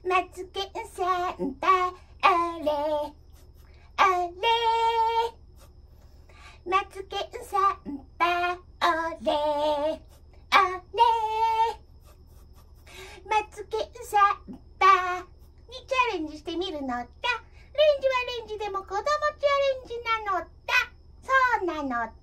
マツケンサンバあれあれマツケンサンバあれあれマツケンサンバにチャレンジしてみるのだ。レンジはレンジでも子供チャレンジなのだ。そうなのだ。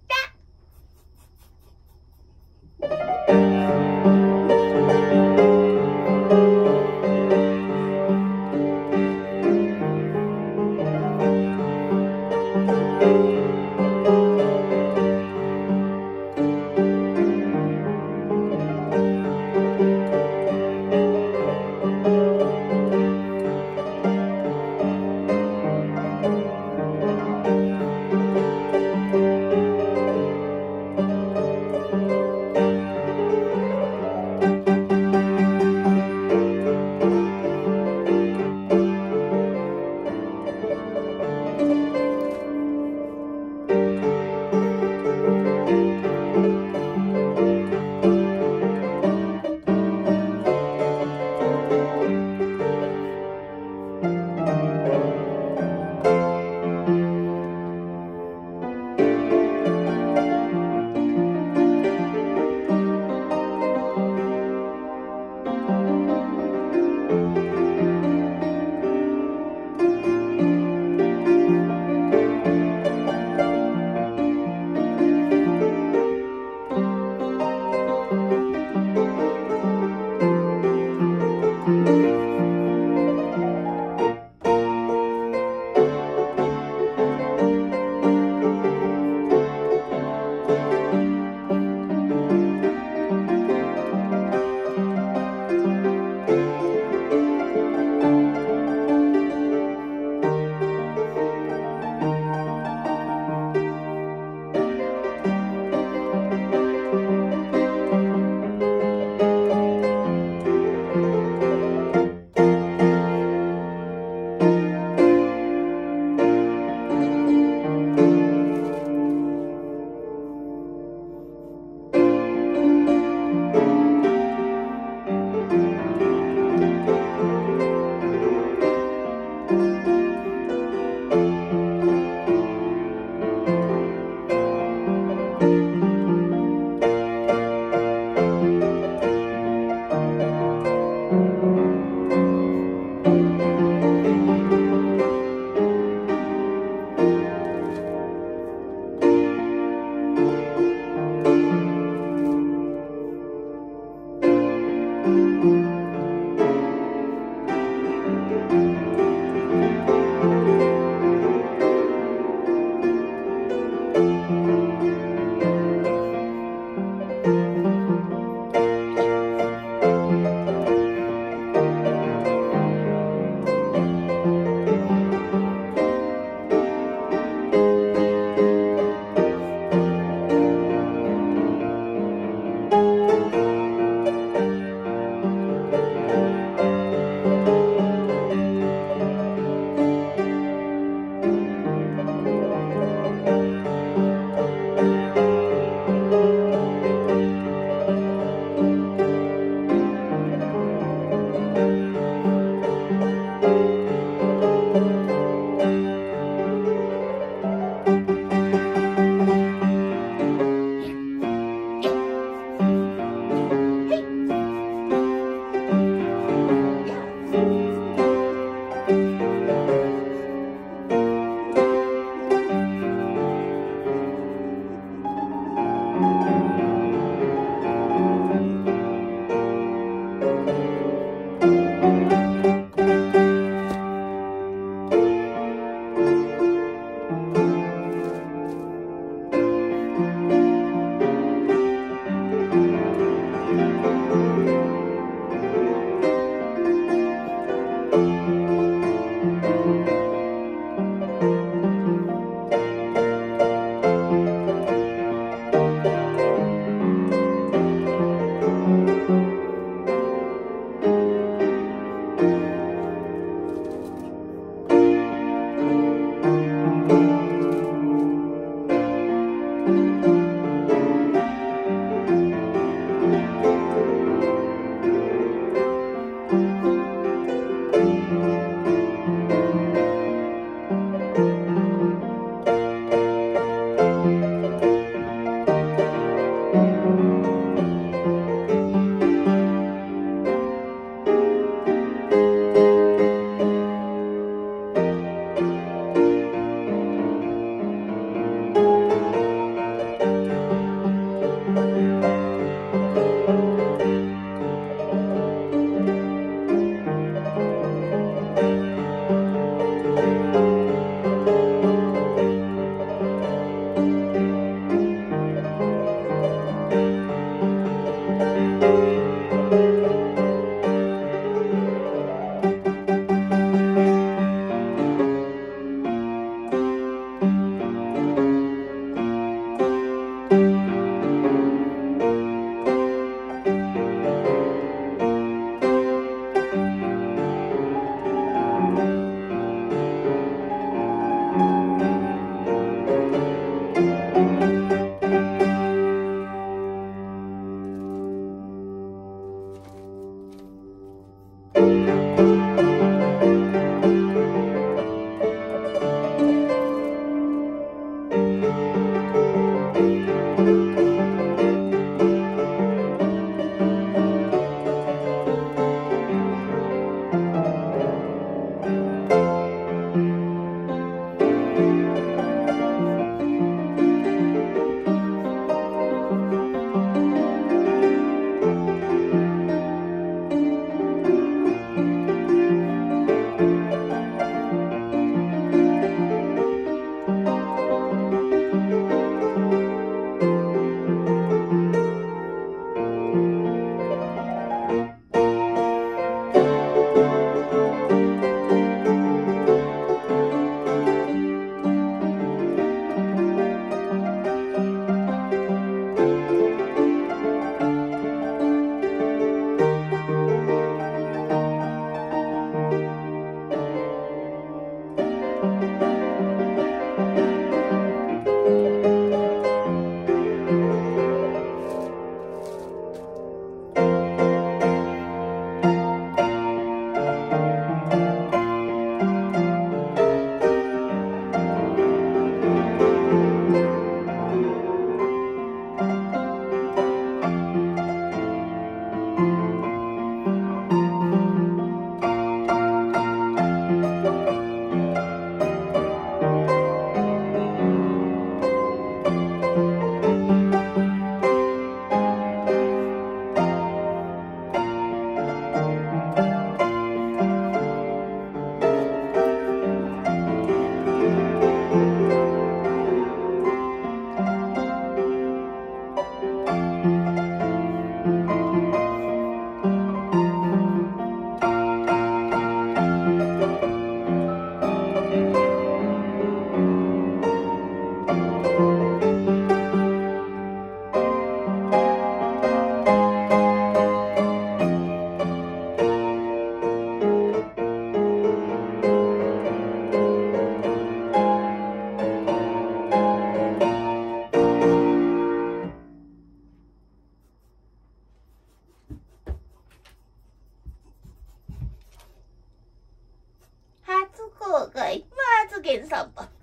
ケンサンバ。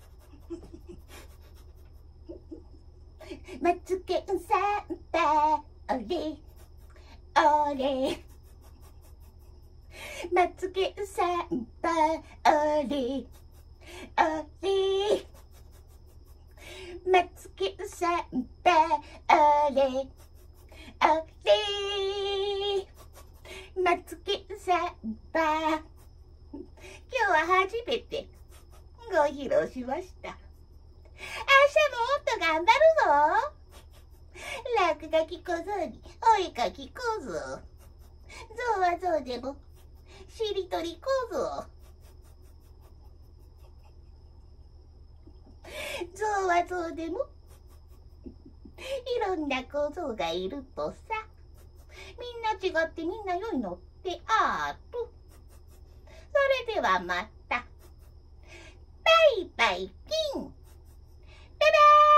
マツケンサンバ、オレオレ。マツケンサンバ、オレオレ。マツケンサンバ、オレオレ。マツケンサンバ。今日は初めてご披露しました。明日ももっと頑張るぞ。落書き小僧にお絵かき小僧。象は象でもしりとり小僧。象は象でもいろんな小僧がいるとさ。みんな違ってみんな良いのってアート。それではまた。バイバイキン。バイバイ。